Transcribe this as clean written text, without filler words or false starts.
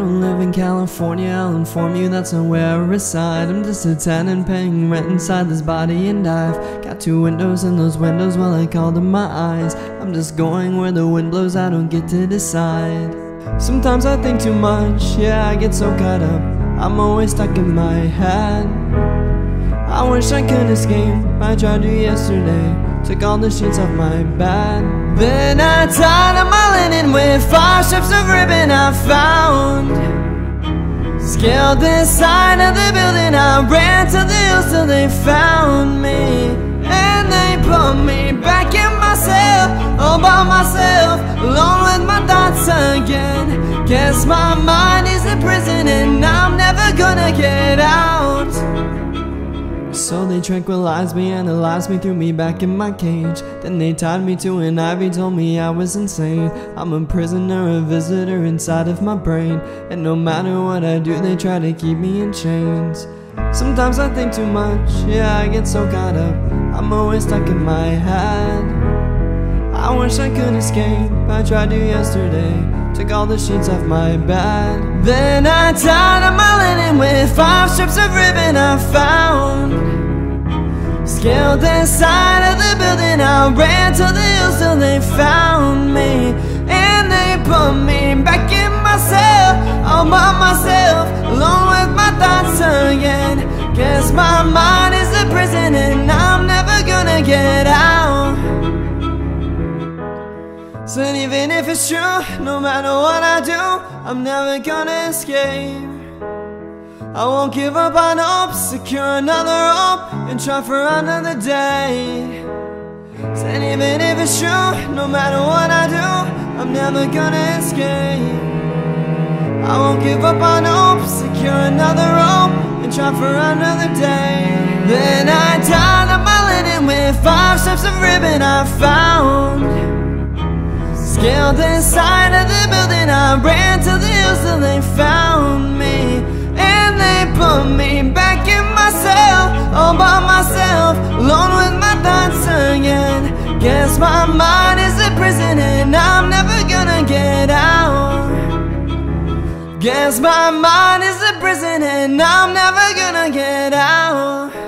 don't live in California, I'll inform you that's not where I reside. I'm just a tenant paying rent inside this body, and I've got 2 windows, and those windows, well, I call them my eyes. I'm just going where the wind blows, I don't get to decide. Sometimes I think too much, yeah, I get so caught up, I'm always stuck in my head. I wish I could escape, I tried to yesterday, took all the sheets off my bed. Then I tied up my linen with 5 strips of ribbon I found. Scaled the side of the building, I ran to the hills till they found me. And they put me back in my cell, all by myself, alone with my thoughts again. Guess my mind is a prison and I'm never gonna get out. So they tranquilized me, analyzed me, threw me back in my cage. Then they tied me to an ivy, told me I was insane. I'm a prisoner, a visitor inside of my brain, and no matter what I do, they try to keep me in chains. Sometimes I think too much, yeah, I get so caught up, I'm always stuck in my head. I wish I could escape, I tried to yesterday, took all the sheets off my bed. Then I tied up my linen with 5 strips of ribbon I found. Scaled the side of the building, I ran to the hills till they found me. And they put me back in my cell, all by myself, alone with my thoughts again. Guess my mind is a prison and I'm never gonna get out. Said even if it's true, no matter what I do, I'm never gonna escape. I won't give up on hope, secure another hope, and try for another day. Said even if it's true, no matter what I do, I'm never gonna escape. I won't give up on hope, secure another hope, and try for another day. Then I tied up my linen with 5 strips of ribbon I found. Scaled the side of the building, I ran to the hills till they found me. And they put me back in my cell, all by myself, alone with my thoughts again. Guess my mind is a prison and I'm never gonna get out. Guess my mind is a prison and I'm never gonna get out.